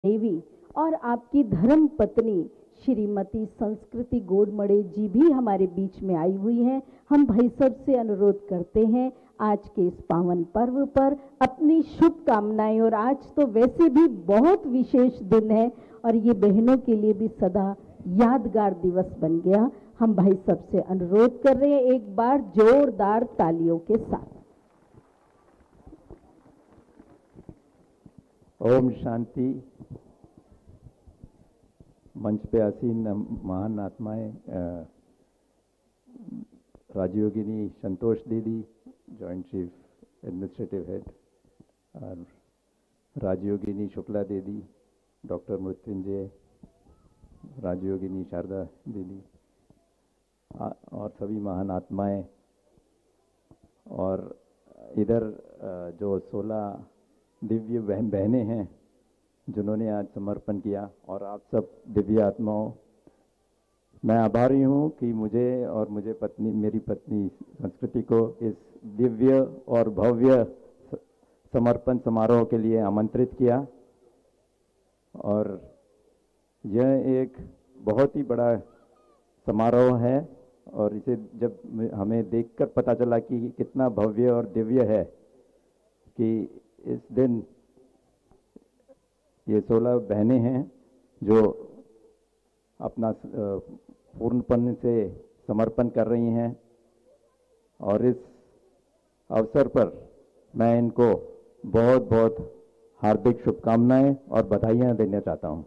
देवी और आपकी धर्म पत्नी श्रीमती संस्कृति गोडमड़े जी भी हमारे बीच में आई हुई हैं। हम भाई सब से अनुरोध करते हैं आज के इस पावन पर्व पर अपनी शुभकामनाएं, और आज तो वैसे भी बहुत विशेष दिन है और ये बहनों के लिए भी सदा यादगार दिवस बन गया। हम भाई सब से अनुरोध कर रहे हैं एक बार जोरदार तालियों के साथ। ओम शांति। मंच पे आसीन महान आत्माएं, राजयोगिनी संतोष दीदी, जॉइंट चीफ एडमिनिस्ट्रेटिव हेड, और राजयोगिनी शुक्ला दीदी, डॉक्टर मृत्युंजय, राजयोगिनी शारदा दीदी, और सभी महान आत्माएं, और इधर जो 16 दिव्य बहनें हैं जिन्होंने आज समर्पण किया, और आप सब दिव्य आत्माओं, मैं आभारी हूँ कि मुझे मेरी पत्नी संस्कृति को इस दिव्य और भव्य समर्पण समारोह के लिए आमंत्रित किया। और यह एक बहुत ही बड़ा समारोह है, और इसे जब हमें देखकर पता चला कि कितना भव्य और दिव्य है कि इस दिन ये 16 बहनें हैं जो अपना पूर्णपन से समर्पण कर रही हैं, और इस अवसर पर मैं इनको बहुत बहुत हार्दिक शुभकामनाएं और बधाइयां देना चाहता हूं।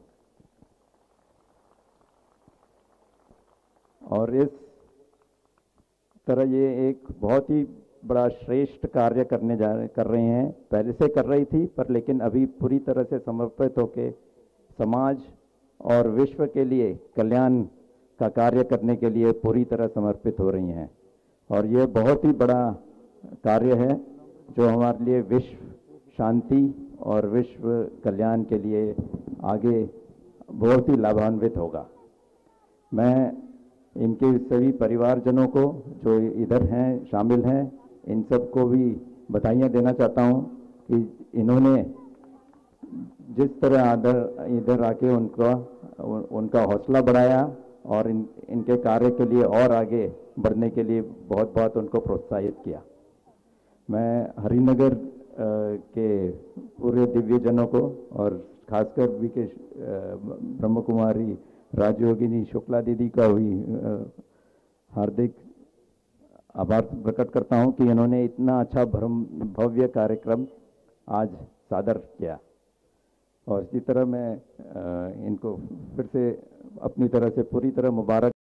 और इस तरह ये एक बहुत ही बड़ा श्रेष्ठ कार्य कर रहे हैं। पहले से कर रही थी, पर लेकिन अभी पूरी तरह से समर्पित होकर समाज और विश्व के लिए कल्याण का कार्य करने के लिए पूरी तरह समर्पित हो रही हैं। और ये बहुत ही बड़ा कार्य है जो हमारे लिए विश्व शांति और विश्व कल्याण के लिए आगे बहुत ही लाभान्वित होगा। मैं इनके सभी परिवारजनों को जो इधर हैं, शामिल हैं, इन सब को भी बधाइयाँ देना चाहता हूँ कि इन्होंने जिस तरह इधर आके उनका हौसला बढ़ाया और इनके कार्य के लिए और आगे बढ़ने के लिए बहुत बहुत उनको प्रोत्साहित किया। मैं हरिनगर के पूरे दिव्यजनों को और खासकर भी के ब्रह्म कुमारी राजयोगिनी शुक्ला दीदी का भी हार्दिक आभार प्रकट करता हूं कि इन्होंने इतना अच्छा भव्य कार्यक्रम आज सादर किया। और इसी तरह मैं इनको फिर से अपनी तरह से पूरी तरह मुबारक